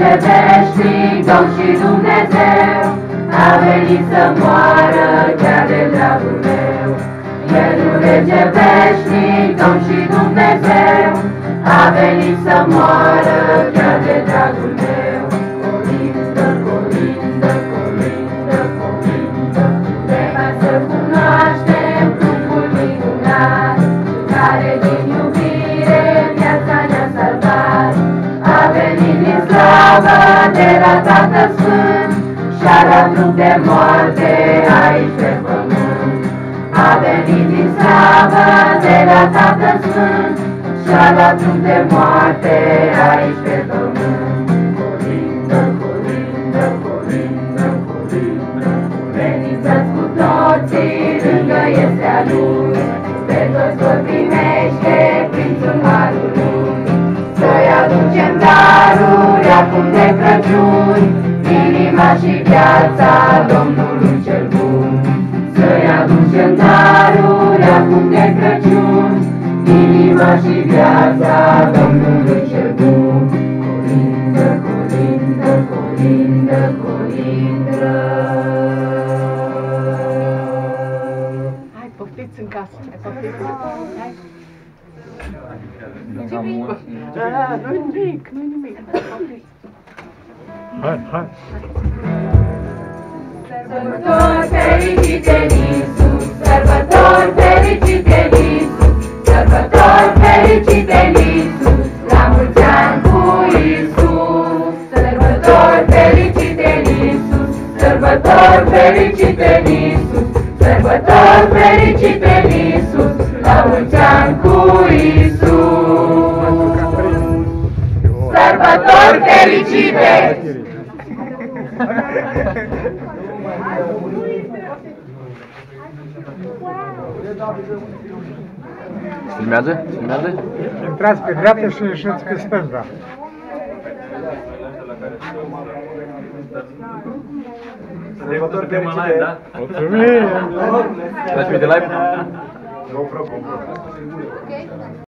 veșnic, Domn și Dumnezeu, a venit să moară chiar de dragul meu. El un rege veșnic, Domn și Dumnezeu, a venit să moară chiar de dragul meu. Colindă, colindă, colindă, colindă, vremea să cunoaștem trupul minunat, care din iubire viața ne-a salvat. A venit din slavă de la Tatăl Sfânt și-a luat trup de moarte aici pe pământ. A venit din slavă de la Tatăl Sfânt și-a luat trup de moarte aici pe pământ. Colindă, colindă, colindă, colindă, veniți-ați cu toții, lângă este a Lui, pe toți vor primește prințul Harului. Să-i aducem daruri acum de Crăciun, inima și viața Domnului cel bun. Să-i aducem daruri acum de Crăciun, inima și viața Domnului cel bun. Colindă, colindă, colindă, colindă. Hai, poftiți în casă, hai, poftiți. Hai. Nu-i nimic, nu-i nimic. Hai, hai. Sărbători fericite în Iisus, sărbători fericite în Iisus, sărbători fericite în Iisus, la mulți ani cu Iisus. Sărbători fericite în Iisus, sărbători fericite în Iisus, sărbători fericite în Iisus, la mulți ani cu Iisus. Sărbători fericite! Filmează? Filmează? Intrați pe dreapta și ieșiți pe stânga. Sărbători fericite! Da? Mulțumim! Transmite live? GoPro.